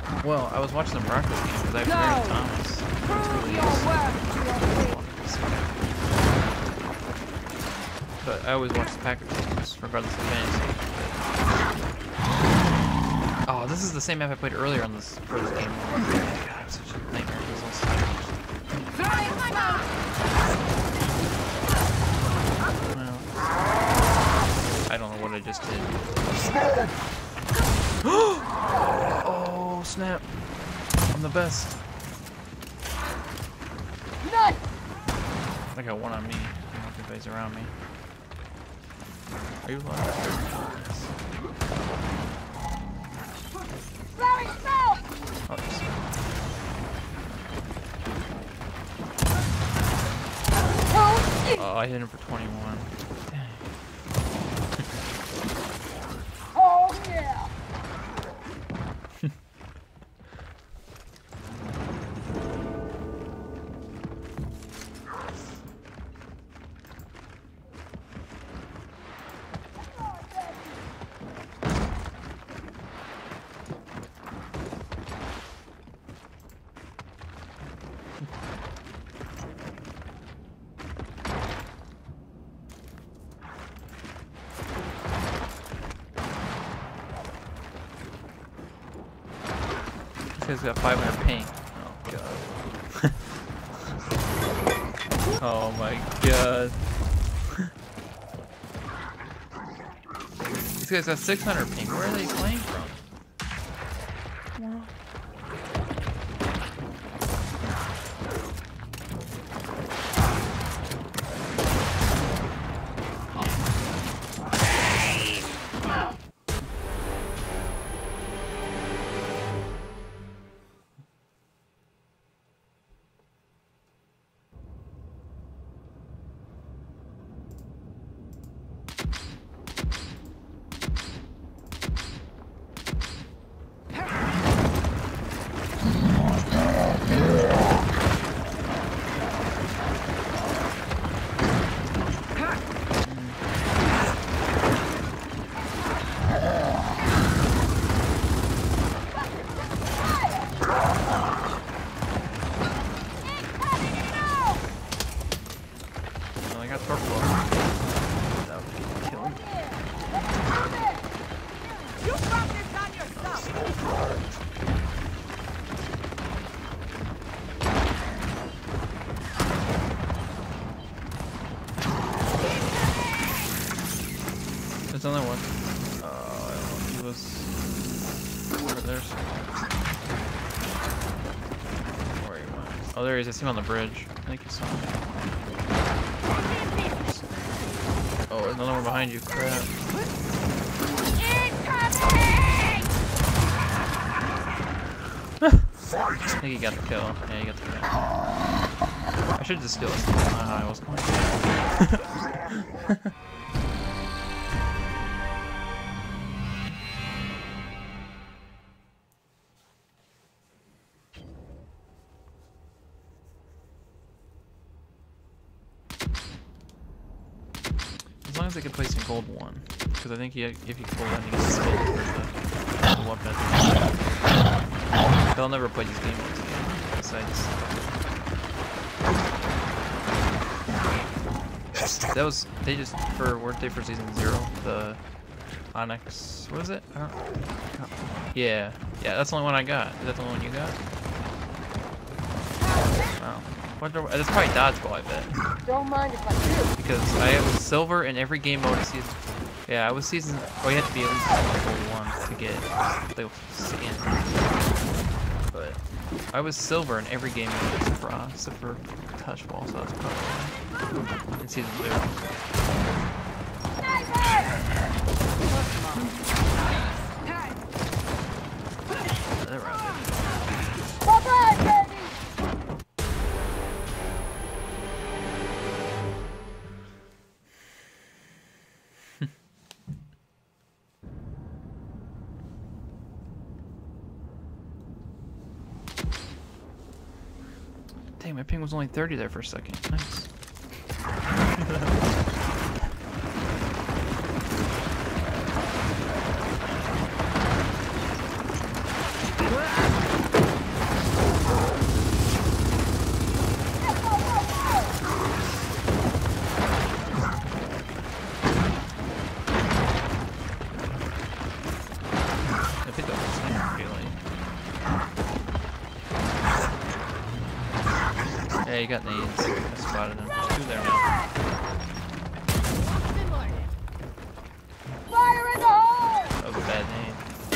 Well, I was watching the Broncos game because I have Aaron Thomas. But I always watch the Packers games, regardless of fantasy. Oh, this is the same map I played earlier on this for this game. God, I'm such a nightmare. This also well, I don't know what I just did. Oh snap! I'm the best. I got one on me. I don't know if anybody's around me. Are you alive? Oh, yes. Oh, I hit him for 21. Dang. Oh yeah. This guy's got 500 ping. Oh god. Oh my god. These guys got 600 ping. Where are they playing from? There's another one. I don't know if he was over there. Where he went. Oh, there he is. I see him on the bridge. I think you saw him. Oh, there's another one behind you. Crap. I think he got the kill. Yeah, he got the kill. I should just steal it. I was going to. As long as I can place in gold 1, because I think if you gold 1, you get the skin for the weapon. They'll never play these game modes again. Besides, that was weren't they for season 0? The Onyx, what is it? I don't. Yeah, that's the only one I got. Is that the only one you got? Wow. That's probably dodgeball, I bet. Don't mind if I do. Because I was silver in every game mode in season. Yeah, I was season. Oh, you have to be at least level 1 to get the skin. But I was silver in every game mode except for touchball, so that's probably in season 2. They're around it. Bye-bye, baby. Dang, my ping was only 30 there for a second. Nice. Yeah, you got nades. I spotted them. There's two there now. Fire in the hole! That was a bad nade.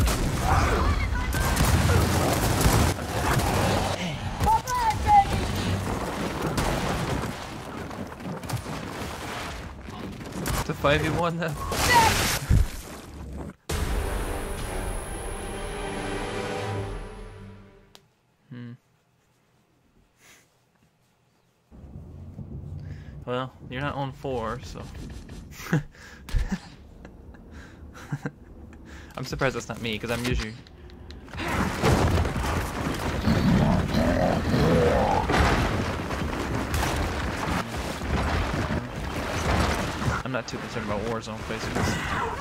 Fall back, baby! It's a 5v1 then. Well, you're not on 4, so. I'm surprised that's not me, because I'm usually. I'm not too concerned about Warzone placements.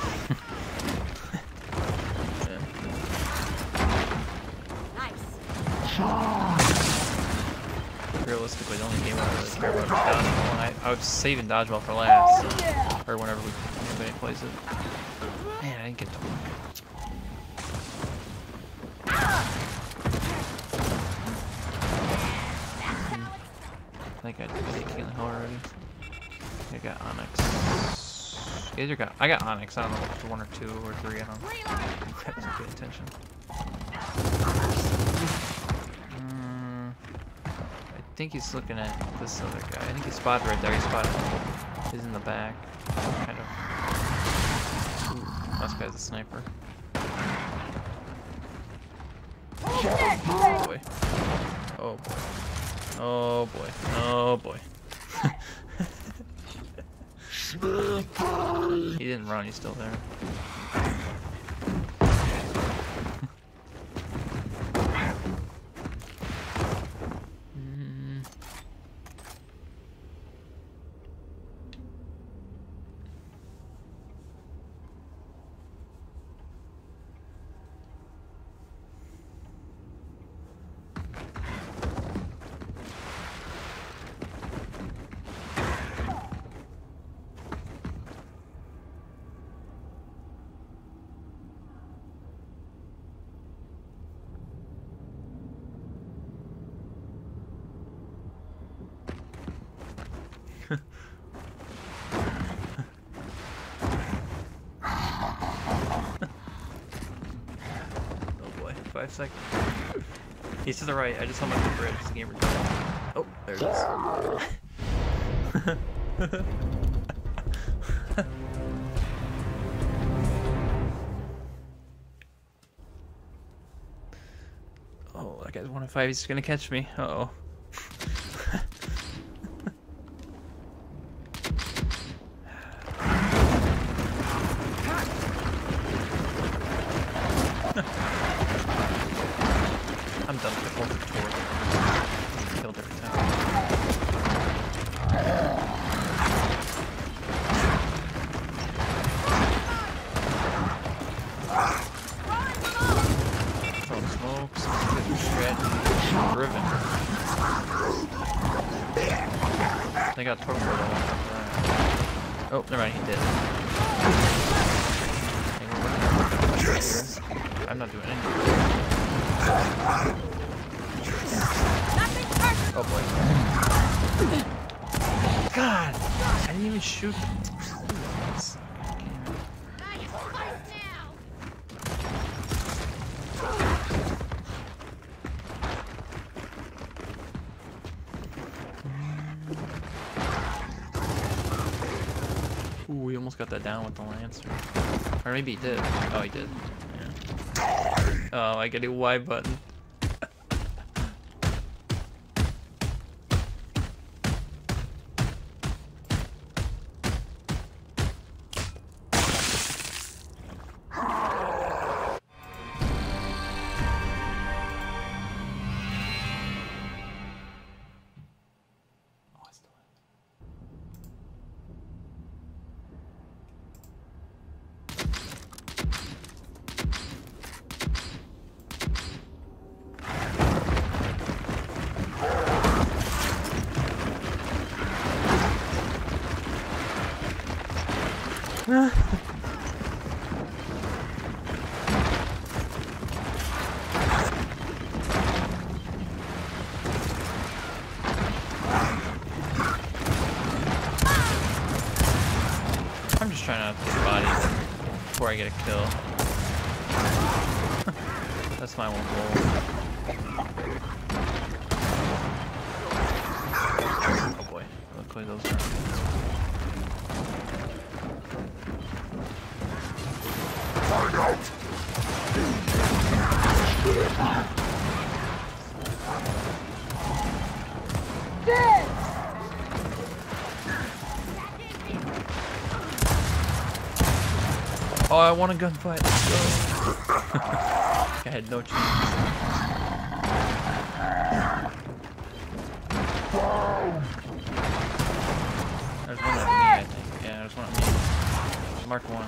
Realistically, the only game I really care about is dodgeball, and I was saving dodgeball for last, or whenever anybody plays it. Man, I didn't get to one. I think I did King of the Hill already. I got Onyx. I got Onyx. I don't know if it's 1 or 2 or 3. I don't know. I didn't pay attention. I think he's looking at this other guy. I think he's spotted right there. He spotted him. He's in the back. Kind of. Ooh, this guy's a sniper. Oh boy. Oh boy. Oh boy. Oh boy. He didn't run, he's still there. Oh boy, 5 seconds. He's to the right. I just saw him on the bridge. It's a gamer. Oh, there it is. Oh, that guy's 1 of 5. He's gonna catch me. Uh-oh. I'm done with the whole tutorial. Killed every time. Throwing smokes, good strategy, driven. They got torpedoed all over that. Oh, never mind, he did. I'm not doing anything. Oh boy. God! I didn't even shoot. Ooh, he almost got that down with the Lancer. Or maybe he did. Oh, he did. Yeah. Oh, I get a Y button. trying not to get bodied before I get a kill. That's my one goal. Oh boy, luckily those are. Dead! Oh, I want a gunfight. Let's go. I had no chance. There's one on me, I think. Yeah, there's one on me. Mark one.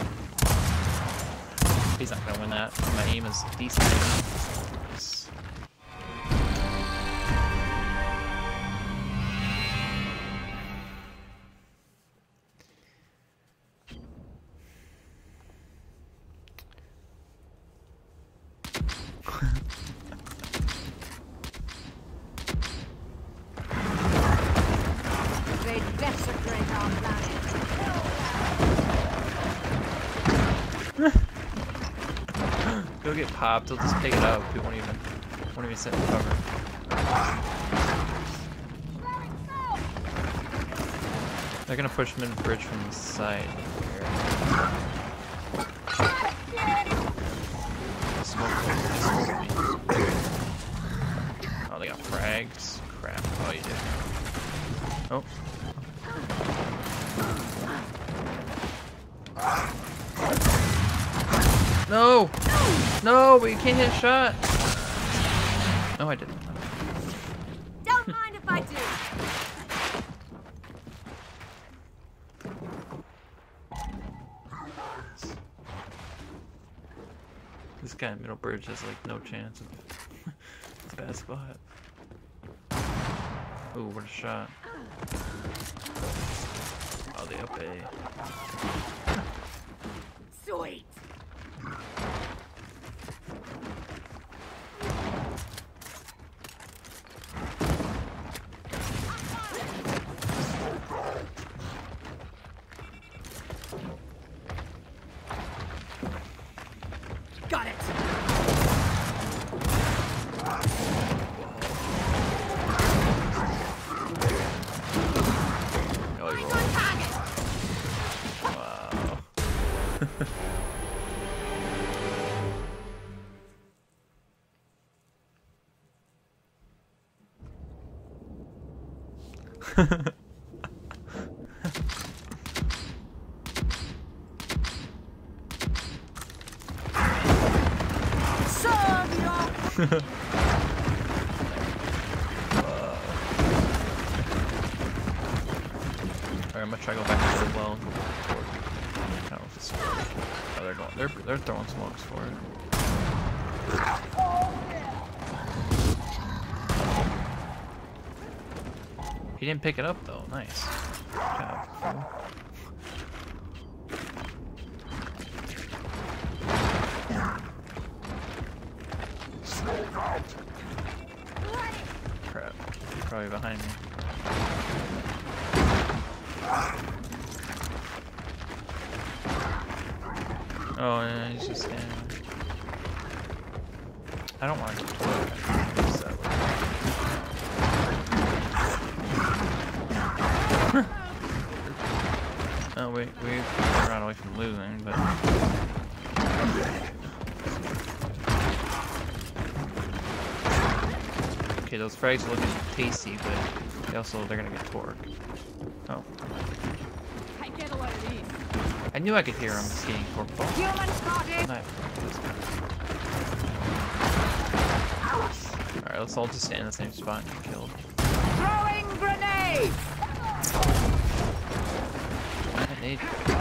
He's not gonna win that. My aim is decent. Yes. They desecrate our planet. Go get popped. They'll just pick it up. We won't even sit in cover. They're gonna push mid-bridge from the side. Smoke me. Oh, they got frags. Crap. Oh, you did. Oh. No! No, but you can't hit a shot. No, I didn't. Don't mind if I do. This guy in middle bridge has like no chance of it's a bad spot. Ooh, what a shot. Oh, they up A. Sweet. Got it. Oh, he rolled. Wow. Alright, I'm gonna try to go back to the well and go toward. I don't know if it's. Oh, they're throwing smokes for it. He didn't pick it up though. Nice. Good job. Crap. Probably behind me. Oh, yeah, he's just standing there. I don't want to go toward it. Oh, we ran away from losing, but... Okay, those frags are looking tasty, but they're gonna get torque. Oh. Get a load of these. I knew I could hear him skating torque ball. Human spotted. Alright, let's all just stand in the same spot and get killed. Throwing grenade. Grenade.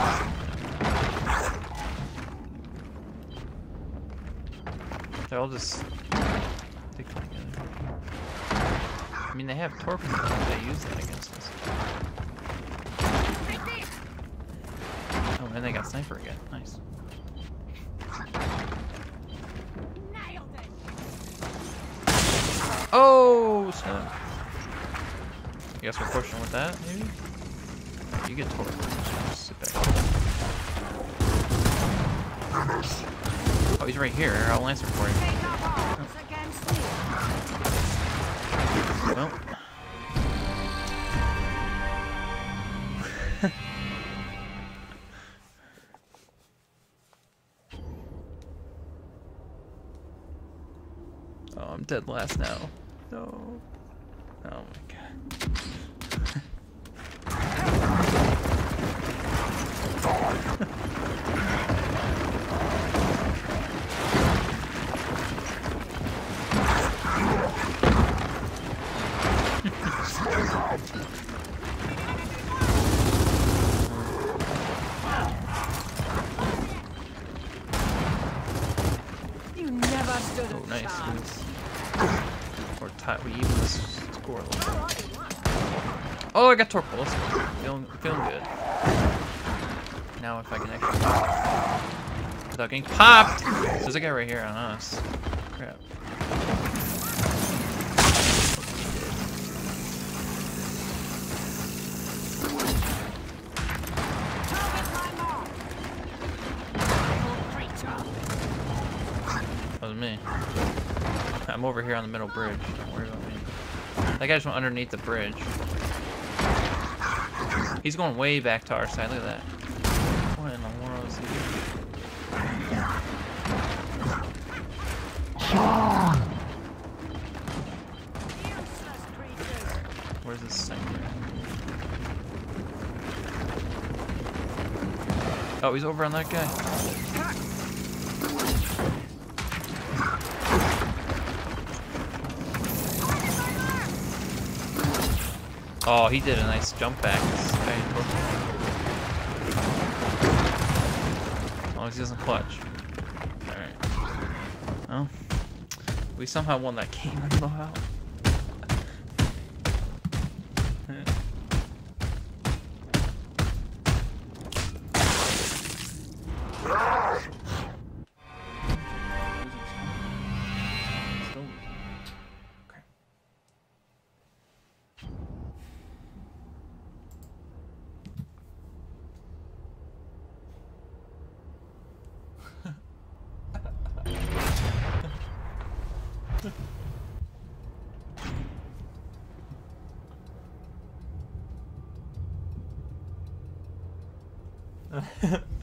They're all just sticking together. I mean, they have torque, but they use that against us. Oh, and they got sniper again. Nice. Nailed it. Oh, snap. I guess we're pushing with that, maybe? You get torque. Just sit back. Oh, he's right here. I'll answer for him. Take up arms against me. Well. Oh, I'm dead last now. No. Oh my god. You never stood Oh, a nice. chance. Or tie. We even the score a little bit. Oh, I got torque pulse. Feeling good. Now if I can actually without getting popped. There's a guy right here on us. Crap. Target my mark. Little creature. That was me. I'm over here on the middle bridge. Don't worry about me. That guy just went underneath the bridge. He's going way back to our side. Look at that. What in the world is he doing? Useless creatures. Where's this sniper? Oh, he's over on that guy. Oh, he did a nice jump back. This guy, as long as he doesn't clutch. Alright. Well, we somehow won that game. I don't know how. Okay.